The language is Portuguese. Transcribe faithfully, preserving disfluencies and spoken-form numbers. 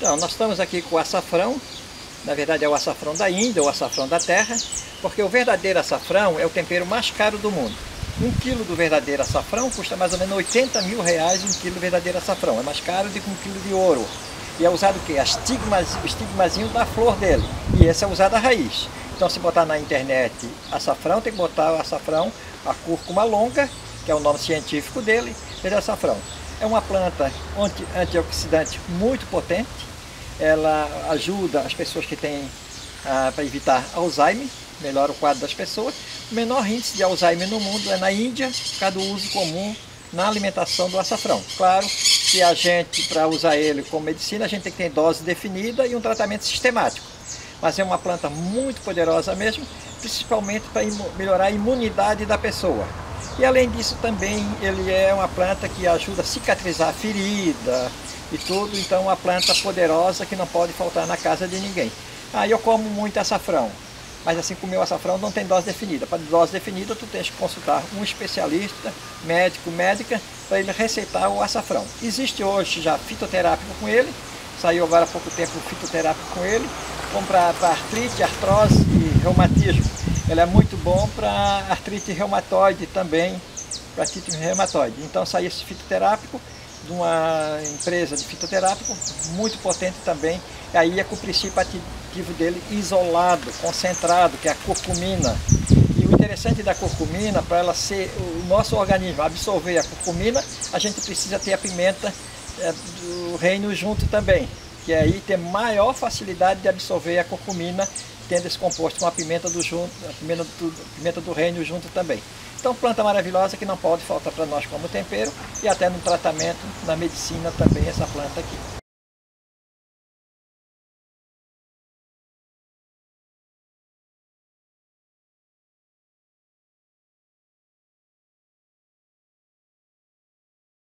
Não, nós estamos aqui com o açafrão, na verdade é o açafrão da Índia, ou açafrão da terra, porque o verdadeiro açafrão é o tempero mais caro do mundo. Um quilo do verdadeiro açafrão custa mais ou menos oitenta mil reais um quilo do verdadeiro açafrão, é mais caro do que um quilo de ouro. E é usado o quê? Estigmas, o estigmazinho da flor dele, e esse é usado a raiz. Então se botar na internet açafrão, tem que botar o açafrão, a cúrcuma longa, que é o nome científico dele, ele é açafrão. É uma planta anti, antioxidante muito potente, ela ajuda as pessoas que têm, ah, para evitar Alzheimer, melhora o quadro das pessoas. O menor índice de Alzheimer no mundo é na Índia, por causa do uso comum na alimentação do açafrão. Claro que a gente, para usar ele como medicina, a gente tem que ter dose definida e um tratamento sistemático. Mas é uma planta muito poderosa mesmo, principalmente para melhorar a imunidade da pessoa. E além disso também ele é uma planta que ajuda a cicatrizar a ferida e tudo, então é uma planta poderosa que não pode faltar na casa de ninguém. Ah, eu como muito açafrão, mas assim comer o açafrão não tem dose definida. Para dose definida tu tens que consultar um especialista, médico, médica, para ele receitar o açafrão. Existe hoje já fitoterápico com ele, saiu agora há pouco tempo o fitoterápico com ele, como para artrite, artrose e reumatismo. Ele é muito bom para artrite reumatoide também, para artrite reumatoide. Então saiu esse fitoterápico de uma empresa de fitoterápico muito potente também. E aí é com o princípio ativo dele isolado, concentrado, que é a curcumina. E o interessante da curcumina, para ela ser o nosso organismo absorver a curcumina, a gente precisa ter a pimenta é, do reino junto também, que aí tem maior facilidade de absorver a curcumina, tendo esse composto com a pimenta do, junto, a pimenta do, a pimenta do reino junto também. Então, planta maravilhosa que não pode faltar para nós como tempero e até no tratamento, na medicina também essa planta aqui.